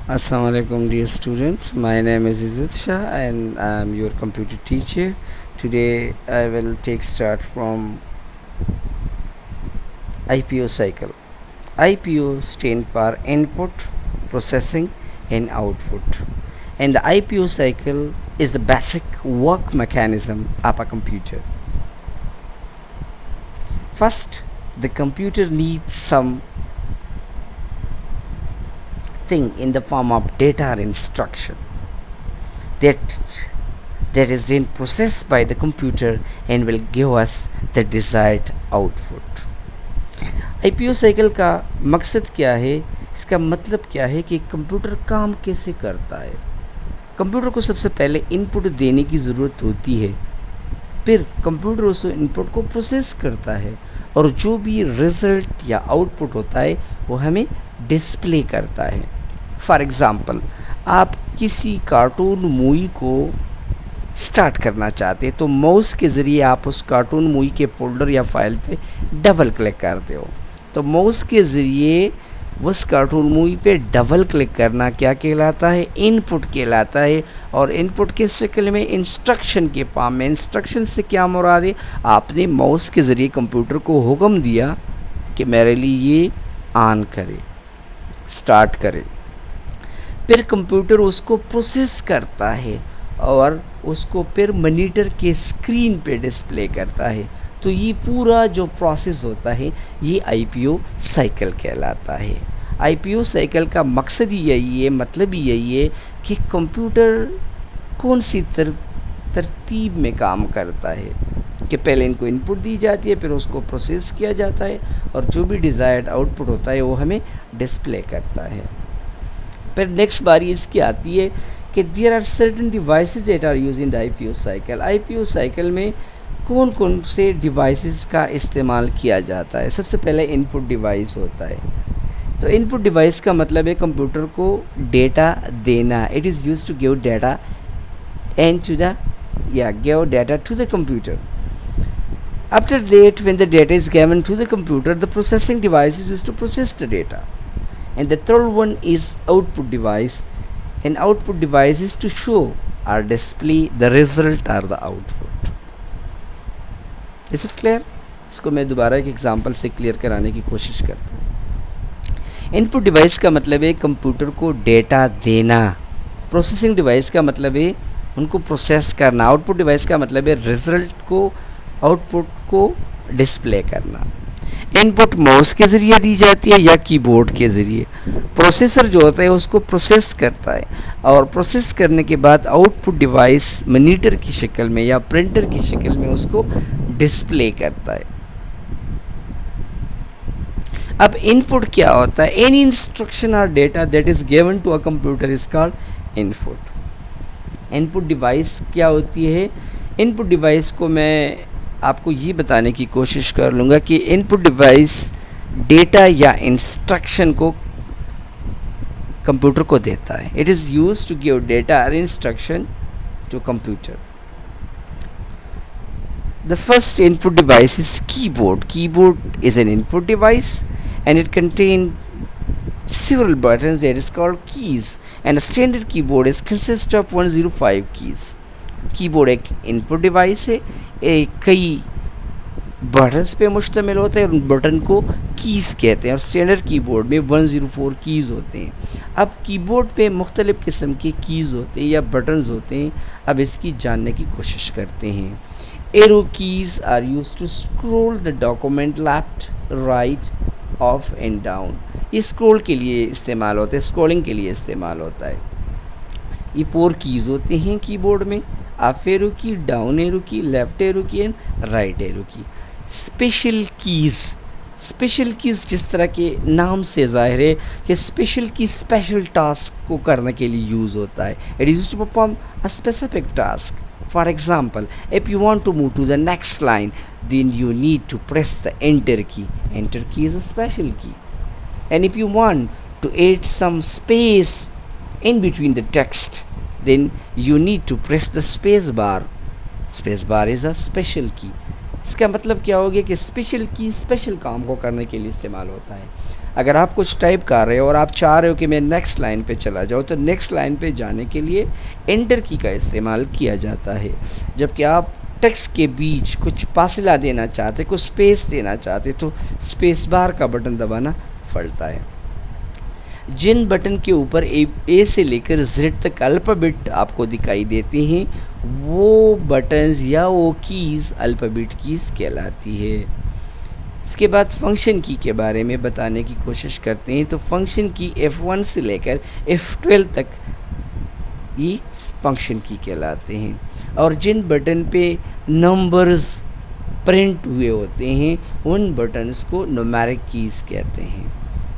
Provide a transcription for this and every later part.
Assalamu alaikum dear students, my name is Izzat Shah and I am your computer teacher. Today I will take start from IPO cycle. IPO stand for input, processing and output, and the IPO cycle is the basic work mechanism of a computer. First, the computer needs some thing in the form of data or instruction that is then processed by the computer and will give us the desired output. IPO cycle का मकसद क्या है, इसका मतलब क्या है कि computer काम कैसे करता है। कंप्यूटर को सबसे पहले इनपुट देने की ज़रूरत होती है, फिर कंप्यूटर उस इनपुट को प्रोसेस करता है और जो भी रिज़ल्ट या आउटपुट होता है वो हमें डिस्प्ले करता है। फॉर एग्ज़ाम्पल, आप किसी कार्टून मूवी को स्टार्ट करना चाहते हैं तो माउस के ज़रिए आप उस कार्टून मूवी के फोल्डर या फाइल पे डबल क्लिक करते हो। तो माउस के ज़रिए उस कार्टून मूवी पे डबल क्लिक करना क्या कहलाता है? इनपुट कहलाता है। और इनपुट किस शक्ल में? इंस्ट्रक्शन के फॉर्म में। इंस्ट्रक्शन से क्या मुराद है? आपने माउस के ज़रिए कंप्यूटर को हुक्म दिया कि मेरे लिए ये ऑन करे, स्टार्ट करे, फिर कंप्यूटर उसको प्रोसेस करता है और उसको फिर मॉनिटर के स्क्रीन पे डिस्प्ले करता है। तो ये पूरा जो प्रोसेस होता है ये आईपीओ साइकिल कहलाता है। आईपीओ साइकिल का मकसद ही यही है, मतलब ही यही है कि कंप्यूटर कौन सी तरतीब में काम करता है कि पहले इनको इनपुट दी जाती है, फिर उसको प्रोसेस किया जाता है और जो भी डिज़ायर्ड आउटपुट होता है वो हमें डिस्प्ले करता है। फिर नेक्स्ट बारी इसकी आती है कि there are certain devices that are use in the IPO cycle. IPO cycle में कौन कौन से डिवाइसेस का इस्तेमाल किया जाता है? सबसे पहले इनपुट डिवाइस होता है। तो इनपुट डिवाइस का मतलब है कंप्यूटर को डेटा देना। It is use to give data and to the give data to the computer. After that, when the data is given to the computer, the processing device is used to process the data. And the third one is output device. And output device is to show or display the result or the output. Is it clear? इसको मैं दोबारा एक example से clear कराने की कोशिश करता हूँ। इनपुट डिवाइस का मतलब है कंप्यूटर को डेटा देना। प्रोसेसिंग डिवाइस का मतलब है उनको प्रोसेस करना। आउटपुट डिवाइस का मतलब है रिजल्ट को, आउटपुट को डिस्प्ले करना। इनपुट माउस के ज़रिए दी जाती है या कीबोर्ड के ज़रिए। प्रोसेसर जो होता है उसको प्रोसेस करता है और प्रोसेस करने के बाद आउटपुट डिवाइस मॉनिटर की शक्ल में या प्रिंटर की शक्ल में उसको डिस्प्ले करता है। अब इनपुट क्या होता है? एनी इंस्ट्रक्शन और data that is given to a computer is called input. Input device क्या होती है? इनपुट डिवाइस को मैं आपको ये बताने की कोशिश कर लूँगा कि इनपुट डिवाइस डेटा या इंस्ट्रक्शन को कंप्यूटर को देता है। It is use to give data और instruction to computer. The first input device is keyboard. Keyboard is an input device and it contains several buttons that is called keys, and a standard keyboard is consists of 105 keys. Keyboard एक input device है, कई buttons पे मुश्तमिल होता है और उन button को कीज़ कहते हैं और स्टैंडर्ड कीबोर्ड में 104 कीज़ होते हैं। अब कीबोर्ड पे मुख्तलिफ़ किस्म के कीज़ होते हैं या बटन्स होते हैं। अब इसकी जानने की कोशिश करते हैं। Arrow keys are use to scroll the document left, right, up and down. ये स्क्रॉल के लिए इस्तेमाल होता है, स्क्रॉलिंग के लिए इस्तेमाल होता है। ये 4 कीज़ होते हैं कीबोर्ड में, up arrow key, down arrow key, left arrow key and right arrow key. Special keys जिस तरह के नाम से ज़ाहिर है कि स्पेशल की स्पेशल टास्क को करने के लिए यूज़ होता है। It is to perform a specific task. For example, if you want to move to the next line, then you need to press the enter key. Enter key is a special key. And if you want to add some space in between the text, then you need to press the space bar. Space bar is a special key. इसका मतलब क्या हो गया कि special की special काम को करने के लिए इस्तेमाल होता है। अगर आप कुछ टाइप कर रहे हो और आप चाह रहे हो कि मैं नेक्स्ट लाइन पे चला जाऊँ, तो नेक्स्ट लाइन पे जाने के लिए एंटर की का इस्तेमाल किया जाता है। जबकि आप टेक्स्ट के बीच कुछ फासला देना चाहते, कुछ स्पेस देना चाहते, तो स्पेस बार का बटन दबाना पड़ता है। जिन बटन के ऊपर ए से लेकर जेड तक अल्फ़ाबेट आपको दिखाई देते हैं, वो बटन्स या वो कीज़ अल्फ़ाबेट कीज़ कहलाती है। इसके बाद फंक्शन की के बारे में बताने की कोशिश करते हैं। तो फंक्शन की F1 से लेकर F12 तक ये फंक्शन की कहलाते हैं। और जिन बटन पे नंबर्स प्रिंट हुए होते हैं, उन बटन्स को न्यूमेरिक कीज़ कहते हैं।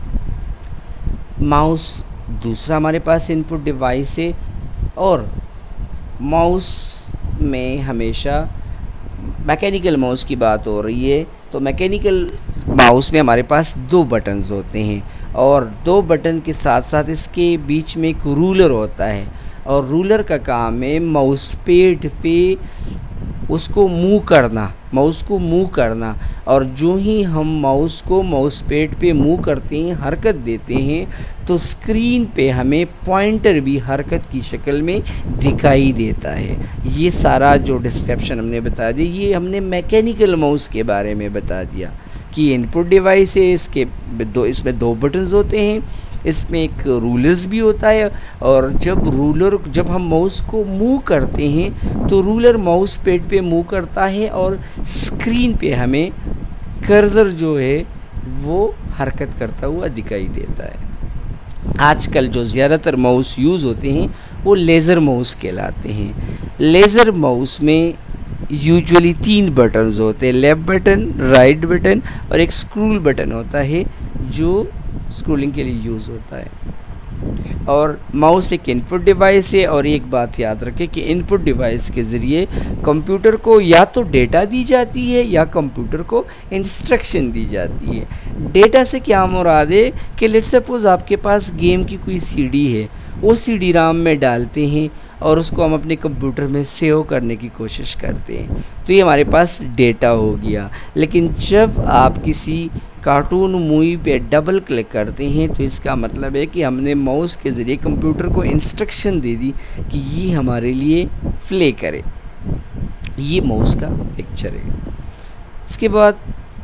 माउस दूसरा हमारे पास इनपुट डिवाइस है, और माउस में हमेशा मैकेनिकल माउस की बात हो रही है, तो मैकेनिकल माउस में हमारे पास 2 बटन्स होते हैं, और 2 बटन के साथ साथ इसके बीच में एक रूलर होता है, और रूलर का काम है माउस पैड पे उसको मूव करना, माउस को मूव करना। और जो ही हम माउस को माउस पैड पे मूव करते हैं, हरकत देते हैं, तो स्क्रीन पे हमें पॉइंटर भी हरकत की शक्ल में दिखाई देता है। ये सारा जो डिस्क्रिप्शन हमने बता दिया, ये हमने मैकेनिकल माउस के बारे में बता दिया कि इनपुट डिवाइस है, इसमें 2 बटन्स होते हैं, इसमें एक रूलर्स भी होता है। और जब हम माउस को मूव करते हैं, तो रूलर माउस पैड पे मूव करता है, और स्क्रीन पे हमें कर्सर जो है वो हरकत करता हुआ दिखाई देता है। आजकल जो ज़्यादातर माउस यूज़ होते हैं वो लेज़र माउस कहलाते हैं। लेज़र माउस में यूजुअली 3 बटन्स होते हैं, लेफ़्ट बटन, राइट बटन और एक स्क्रूल बटन होता है जो स्क्रोलिंग के लिए यूज़ होता है। और माउस एक इनपुट डिवाइस है, और एक बात याद रखें कि इनपुट डिवाइस के ज़रिए कंप्यूटर को या तो डेटा दी जाती है या कंप्यूटर को इंस्ट्रक्शन दी जाती है। डेटा से क्या मुराद है कि लेट्स सपोज़ आपके पास गेम की कोई सीडी है, वो सीडी राम में डालते हैं और उसको हम अपने कंप्यूटर में सेव करने की कोशिश करते हैं, तो ये हमारे पास डेटा हो गया। लेकिन जब आप किसी कार्टून मूवी पे डबल क्लिक करते हैं, तो इसका मतलब है कि हमने माउस के ज़रिए कंप्यूटर को इंस्ट्रक्शन दे दी कि ये हमारे लिए प्ले करे। ये माउस का पिक्चर है। इसके बाद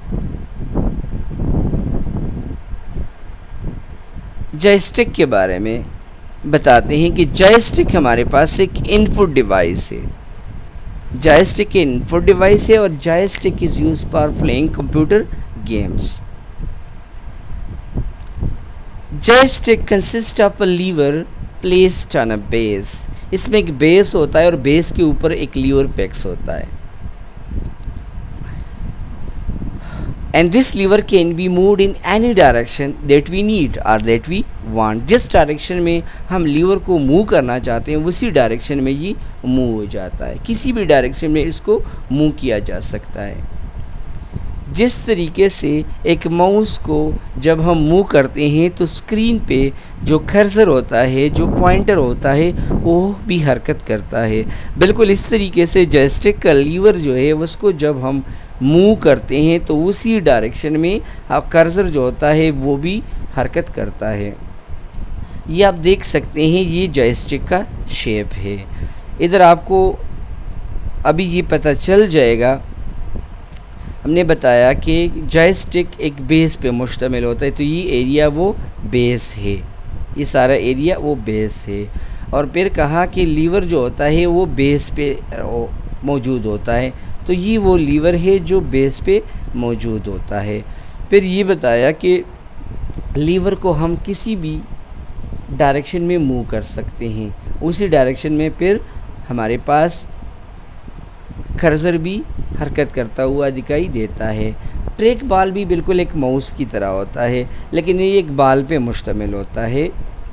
जॉयस्टिक के बारे में बताते हैं कि जॉयस्टिक हमारे पास एक इनपुट डिवाइस है। जॉयस्टिक इनपुट डिवाइस है, और joystick is used for playing computer games. Joystick consist of a lever placed on a base. इसमें एक बेस होता है और बेस के ऊपर एक लीवर फिक्स होता है। And this lever can be moved in any direction that we need or that we want। जिस डायरेक्शन में हम लीवर को मूव करना चाहते हैं, उसी डायरेक्शन में ये मूव हो जाता है। किसी भी डायरेक्शन में इसको मूव किया जा सकता है। जिस तरीके से एक माउस को जब हम मूव करते हैं, तो स्क्रीन पे जो कर्सर होता है, जो पॉइंटर होता है, वो भी हरकत करता है। बिल्कुल इस तरीके से जॉयस्टिक का लीवर जो है, उसको जब हम मूव करते हैं, तो उसी डायरेक्शन में कर्सर जो होता है वो भी हरकत करता है। ये आप देख सकते हैं, ये जॉयस्टिक का शेप है। इधर आपको अभी ये पता चल जाएगा, हमने बताया कि जॉयस्टिक एक बेस पे मुश्तमिल होता है, तो ये एरिया वो बेस है, ये सारा एरिया वो बेस है। और फिर कहा कि लीवर जो होता है वो बेस पे मौजूद होता है, तो ये वो लीवर है जो बेस पे मौजूद होता है। फिर ये बताया कि लीवर को हम किसी भी डायरेक्शन में मूव कर सकते हैं, उसी डायरेक्शन में फिर हमारे पास कर्सर भी हरकत करता हुआ दिखाई देता है। ट्रैक बॉल भी बिल्कुल एक माउस की तरह होता है, लेकिन ये एक बॉल पे मुश्तमिल होता है।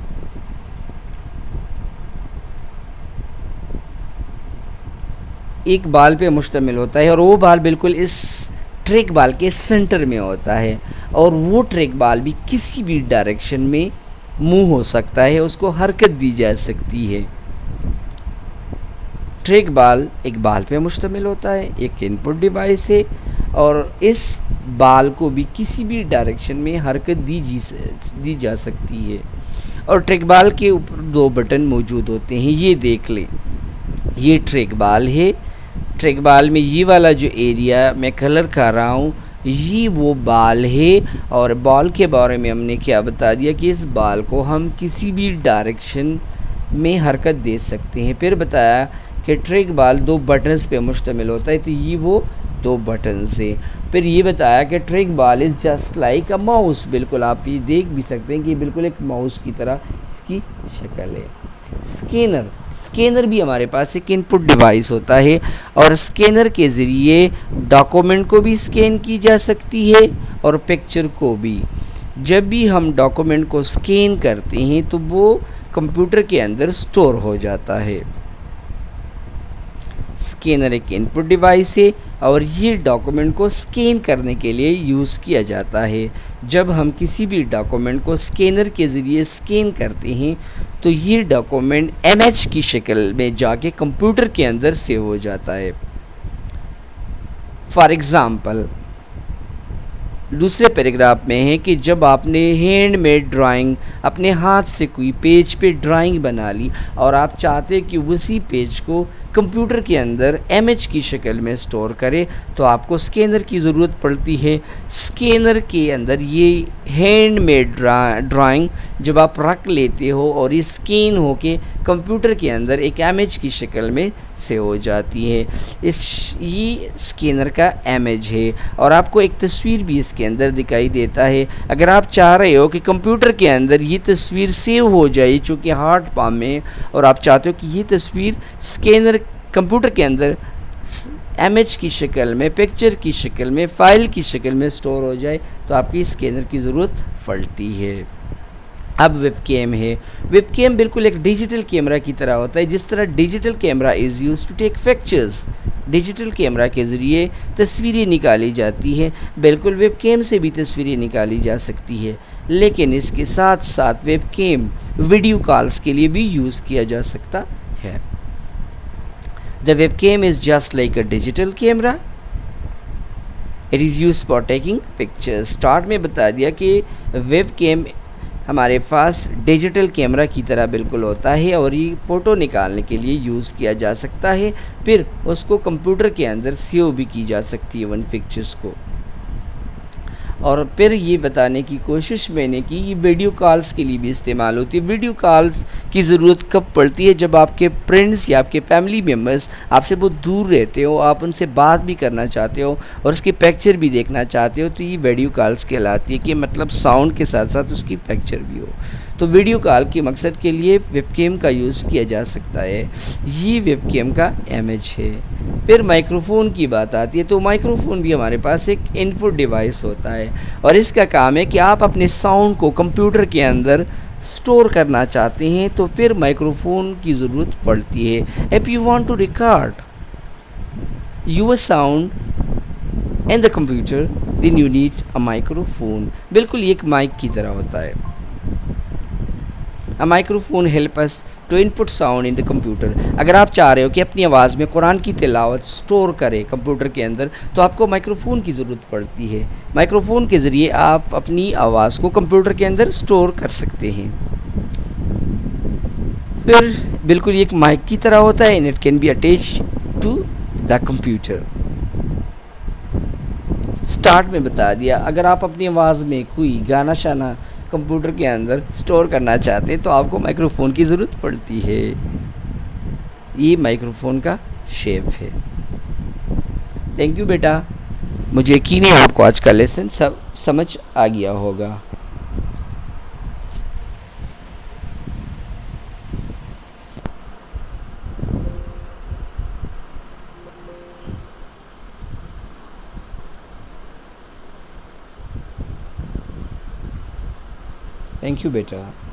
एक बॉल पे मुश्तमिल होता है, और वो बॉल बिल्कुल इस ट्रैक बॉल के सेंटर में होता है, और वो ट्रैक बॉल भी किसी भी डायरेक्शन में मूव हो सकता है, उसको हरकत दी जा सकती है। ट्रैक बाल एक बाल पे मुश्तमिल होता है, एक इनपुट डिवाइस है और इस बाल को भी किसी भी डायरेक्शन में हरकत दी जा सकती है। और ट्रैक बाल के ऊपर 2 बटन मौजूद होते हैं, ये देख लें, ये ट्रैक बाल है। ट्रैक बाल में ये वाला जो एरिया मैं कलर कर रहा हूँ ये वो बाल है। और बाल के बारे में हमने क्या बता दिया कि इस बाल को हम किसी भी डायरेक्शन में हरकत दे सकते हैं। फिर बताया कि ट्रैक बाल 2 बटन्स पे मुश्तमिल होता है, तो ये वो 2 बटन्स है। फिर ये बताया कि track ball is just like a mouse, बिल्कुल आप ये देख भी सकते हैं कि बिल्कुल एक माउस की तरह इसकी शक्ल है। स्कैनर भी हमारे पास एक इनपुट डिवाइस होता है और स्कैनर के ज़रिए डॉक्यूमेंट को भी स्कैन की जा सकती है और पिक्चर को भी। जब भी हम डॉक्यूमेंट को स्कैन करते हैं तो वो कंप्यूटर के अंदर स्टोर हो जाता है। स्कैनर एक इनपुट डिवाइस है और ये डॉक्यूमेंट को स्कैन करने के लिए यूज़ किया जाता है। जब हम किसी भी डॉक्यूमेंट को स्कैनर के ज़रिए स्कैन करते हैं तो ये डॉक्यूमेंट इमेज की शक्ल में जाके कंप्यूटर के अंदर सेव हो जाता है। फॉर एग्ज़ाम्पल दूसरे पैराग्राफ में है कि जब आपने हैंडमेड ड्राइंग अपने हाथ से कोई पेज पे ड्राइंग बना ली और आप चाहते हैं कि उसी पेज को कंप्यूटर के अंदर इमेज की शक्ल में स्टोर करे तो आपको स्कैनर की ज़रूरत पड़ती है। स्कैनर के अंदर ये हैंडमेड ड्राइंग जब आप रख लेते हो और ये स्कैन होके कंप्यूटर के अंदर एक इमेज की शक्ल में सेव हो जाती है। ये स्कैनर का इमेज है और आपको एक तस्वीर भी इसके अंदर दिखाई देता है। अगर आप चाह रहे हो कि कंप्यूटर के अंदर ये तस्वीर सेव हो जाए चूँकि हार्ड फॉर्म में और आप चाहते हो कि ये तस्वीर स्कैनर कंप्यूटर के अंदर इमेज की शक्ल में, पिक्चर की शक्ल में, फ़ाइल की शक्ल में स्टोर हो जाए तो आपकी स्कैनर की ज़रूरत पड़ती है। अब वेबकैम है। वेबकैम बिल्कुल एक डिजिटल कैमरा की तरह होता है। जिस तरह digital camera is use to take pictures, digital camera के ज़रिए तस्वीरें निकाली जाती हैं, बिल्कुल वेबकैम से भी तस्वीरें निकाली जा सकती है। लेकिन इसके साथ साथ वेबकैम वीडियो कॉल्स के लिए भी यूज़ किया जा सकता है। The webcam is just like a digital camera. It is used for taking pictures. Start में बता दिया कि वेबकैम हमारे पास डिजिटल कैमरा की तरह बिल्कुल होता है और ये फ़ोटो निकालने के लिए यूज़ किया जा सकता है। फिर उसको कंप्यूटर के अंदर सेव भी की जा सकती है उन पिक्चर्स को। और फिर ये बताने की कोशिश मैंने की ये वीडियो कॉल्स के लिए भी इस्तेमाल होती है। वीडियो कॉल्स की ज़रूरत कब पड़ती है? जब आपके फ्रेंड्स या आपके फैमिली मेम्बर्स आपसे बहुत दूर रहते हो, आप उनसे बात भी करना चाहते हो और उसकी पिक्चर भी देखना चाहते हो, तो ये वीडियो कॉल्स कहलाती है कि मतलब साउंड के साथ साथ उसकी पिक्चर भी हो। तो वीडियो कॉल के मकसद के लिए वेबकैम का यूज़ किया जा सकता है। ये वेबकैम का इमेज है। फिर माइक्रोफोन की बात आती है तो माइक्रोफोन भी हमारे पास एक इनपुट डिवाइस होता है और इसका काम है कि आप अपने साउंड को कंप्यूटर के अंदर स्टोर करना चाहते हैं तो फिर माइक्रोफोन की ज़रूरत पड़ती है। If you want to record your sound in the computer then you need a microphone. बिल्कुल एक माइक की तरह होता है। A microphone help us to input sound in the computer. अगर आप चाह रहे हो कि अपनी आवाज़ में कुरान की तिलावत स्टोर करें कंप्यूटर के अंदर तो आपको माइक्रोफोन की ज़रूरत पड़ती है। माइक्रोफोन के ज़रिए आप अपनी आवाज़ को कंप्यूटर के अंदर स्टोर कर सकते हैं। फिर बिल्कुल एक माइक की तरह होता है and it can be attach to the computer. Start में बता दिया अगर आप अपनी आवाज़ में कोई गाना शाना कंप्यूटर के अंदर स्टोर करना चाहते हैं तो आपको माइक्रोफोन की ज़रूरत पड़ती है। ये माइक्रोफोन का शेप है। थैंक यू बेटा, मुझे यकीन है आपको आज का लेसन सब समझ आ गया होगा। थैंक यू बेटा।